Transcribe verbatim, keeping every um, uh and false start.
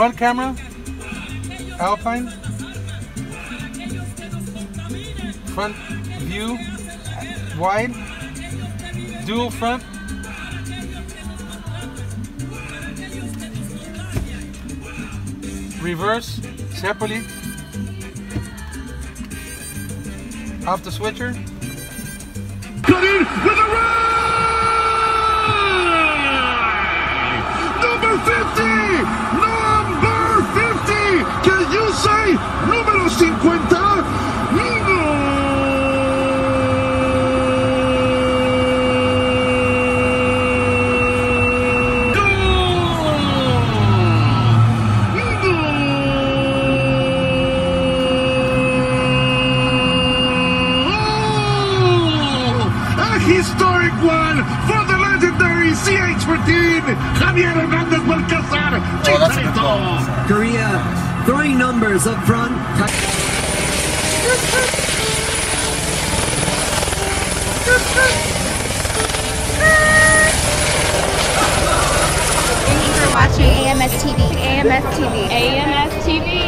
Front camera, Alpine. Front view, wide. Dual front. Reverse, separately. Off the switcher. Cut in with a ride! Number fifty! Number fifty! Can you say número cincuenta? Historic one for the legendary C H fourteen, Javier Hernandez Balcazar. Oh, Korea throwing numbers up front. Thank you for watching A M S T V. A M S T V. A M S T V.